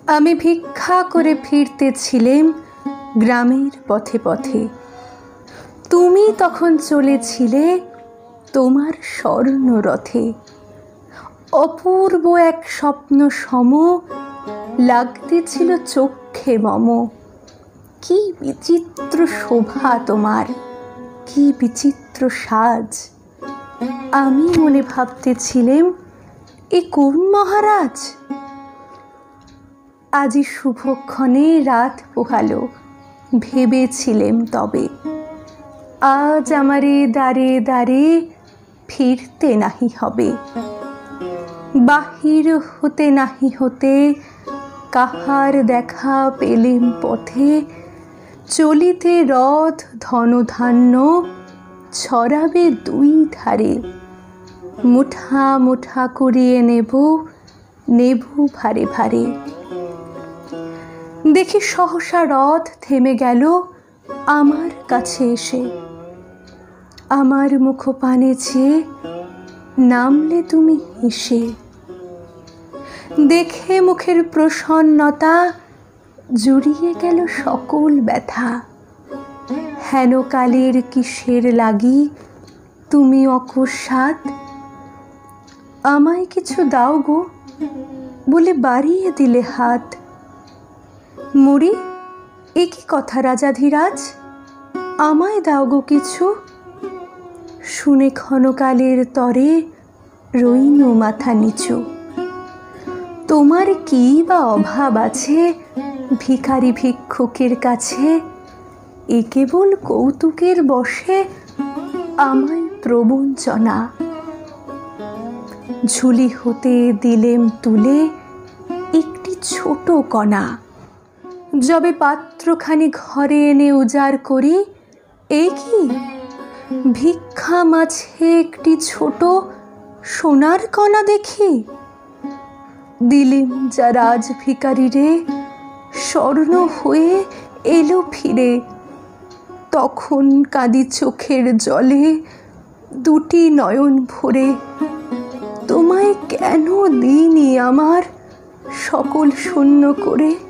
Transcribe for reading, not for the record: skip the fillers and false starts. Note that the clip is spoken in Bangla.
আমি ভিক্ষা করে ফিরতেছিলেম গ্রামের পথে পথে। তুমি তখন চলেছিলে তোমার স্বর্ণরথে। অপূর্ব এক স্বপ্ন সম লাগতেছিল চক্ষে মম। কি বিচিত্র শোভা তোমার, কি বিচিত্র সাজ। আমি মনে ভাবতেছিলেম, এ কোন মহারাজ? আজি শুভক্ষণে রাত পোহালো, ভেবেছিলেম তবে আজ আমারে দ্বারে দ্বারে ফিরতে নাহি হবে। বাহির হতে নাহি হতে কাহার দেখা পেলেম পথে। চলিতে রথ ধনধান্য ছড়াবে দুই ধারে। মুঠা মুঠা করিয়ে নেব, নেব ভারে ভারে। দেখি সহসা রথ থেমে গেল আমার কাছে এসে। আমার মুখপানে চেয়ে নামলে তুমি হেসে। দেখে মুখের প্রসন্নতা জুড়িয়ে গেল সকল ব্যথা। হেন কালের কিসের লাগি তুমি অকস্মাৎ? আমায় কিছু দাও গো বলে বাড়িয়ে দিলে হাত। মরি, এ কি কথা রাজাধিরাজ? আমায় দাও গো কিছু। শুনে ক্ষণকালের তরে রইনু মাথা নিচু। তোমার কি বা অভাব আছে ভিখারি ভিক্ষুকের কাছে? এ কেবল কৌতুকের বশে আমায় প্রবঞ্চনা। ঝুলি হতে দিলেম তুলে একটি ছোট কণা। যবে পাত্রখানি ঘরে এনে উজাড় করি, এ কি ভিক্ষা মাঝে একটি ছোট সোনার কণা দেখি। দিলেম যা রাজ ভিখারি রে, স্বর্ণ হয়ে এলো ফিরে। তখন কাঁদি চোখের জলে দুটি নয়ন ভরে। তোমায় কেন দিইনি আমার সকল শূন্য করে?